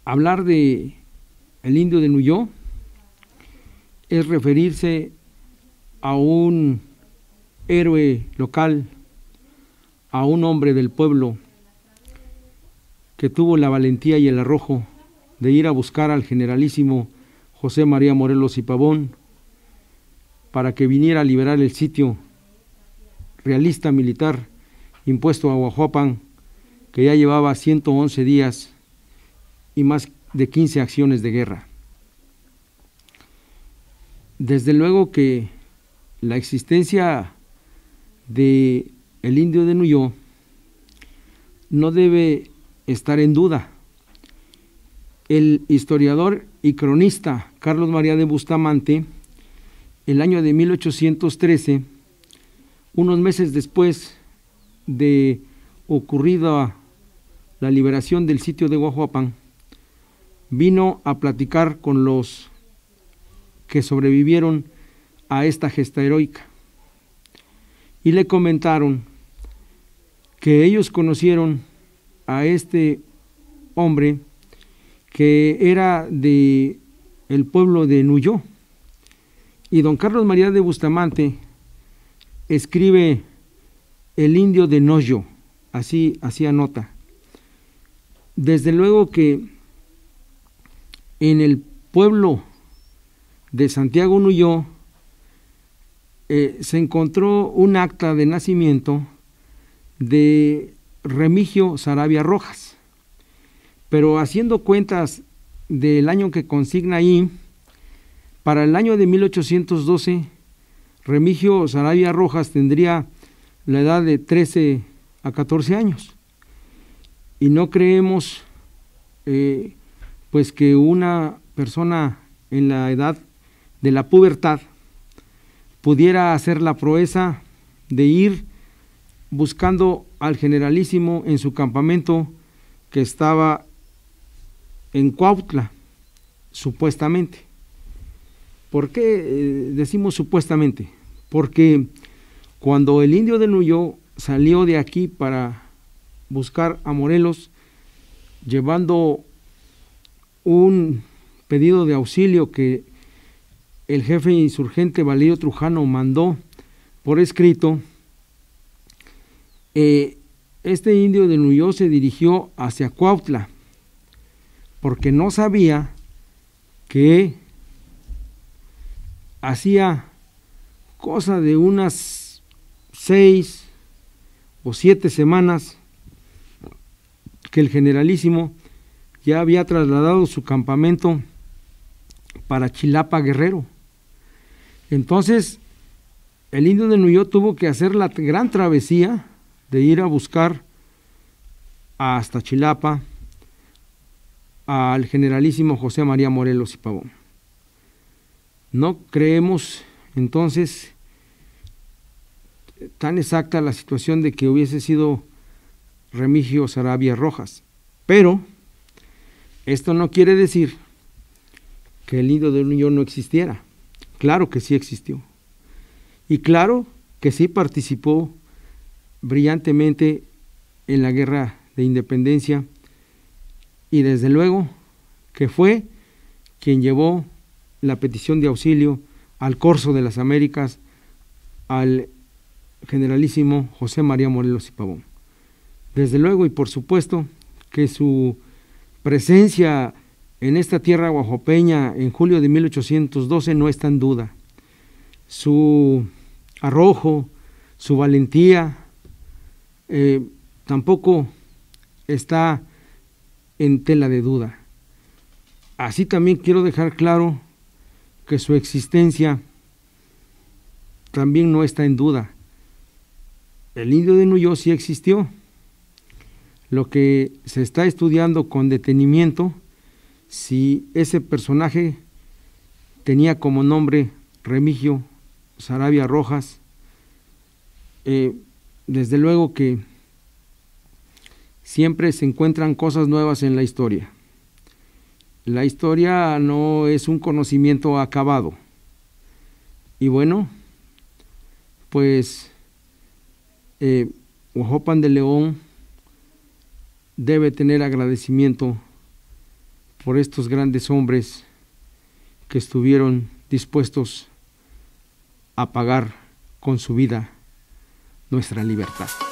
Hablar de el indio de Nuyó es referirse a un héroe local, a un hombre del pueblo que tuvo la valentía y el arrojo de ir a buscar al generalísimo José María Morelos y Pavón para que viniera a liberar el sitio realista militar impuesto a Huajuapan, que ya llevaba 111 días y más de 15 acciones de guerra. Desde luego que la existencia de el indio de Nuyó no debe estar en duda. El historiador y cronista Carlos María de Bustamante, el año de 1813, unos meses después de ocurrida la liberación del sitio de Huajuapan, vino a platicar con los que sobrevivieron a esta gesta heroica y le comentaron que ellos conocieron a este hombre que era de el pueblo de Nuyó, y don Carlos María de Bustamante escribe el indio de Noyo, así anota. Desde luego que en el pueblo de Santiago Nuyó se encontró un acta de nacimiento de Remigio Saravia Rojas, pero haciendo cuentas del año que consigna ahí, para el año de 1812, Remigio Saravia Rojas tendría la edad de 13 a 14 años, y no creemos pues que una persona en la edad de la pubertad pudiera hacer la proeza de ir buscando al generalísimo en su campamento que estaba en Cuautla, supuestamente. ¿Por qué decimos supuestamente? Porque cuando el indio de Nuyó salió de aquí para buscar a Morelos, llevando un pedido de auxilio que el jefe insurgente Valerio Trujano mandó por escrito, este indio de Nuyó se dirigió hacia Cuautla, porque no sabía que hacía cosa de unas 6 o 7 semanas que el generalísimo ya había trasladado su campamento para Chilapa, Guerrero. Entonces el indio de Nuyó tuvo que hacer la gran travesía de ir a buscar hasta Chilapa al generalísimo José María Morelos y Pavón. No creemos entonces tan exacta la situación de que hubiese sido Remigio Saravia Rojas, pero esto no quiere decir que el indio de Nuyó no existiera. Claro que sí existió, y claro que sí participó brillantemente en la guerra de independencia, y desde luego que fue quien llevó la petición de auxilio al Corso de las Américas al generalísimo José María Morelos y Pavón. Desde luego y por supuesto que su presencia en esta tierra oaxaqueña en julio de 1812 no está en duda. Su arrojo, su valentía, tampoco está en tela de duda. Así también quiero dejar claro que su existencia también no está en duda. El indio de Nuyó sí existió. Lo que se está estudiando con detenimiento, si ese personaje tenía como nombre Remigio Saravia Rojas, desde luego que siempre se encuentran cosas nuevas en la historia. La historia no es un conocimiento acabado. Y bueno, pues Huajuapan de León debe tener agradecimiento por estos grandes hombres que estuvieron dispuestos a pagar con su vida nuestra libertad.